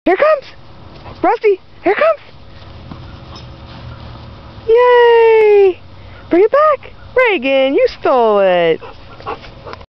Here it comes! Rusty, here it comes! Yay! Bring it back! Reagan, you stole it!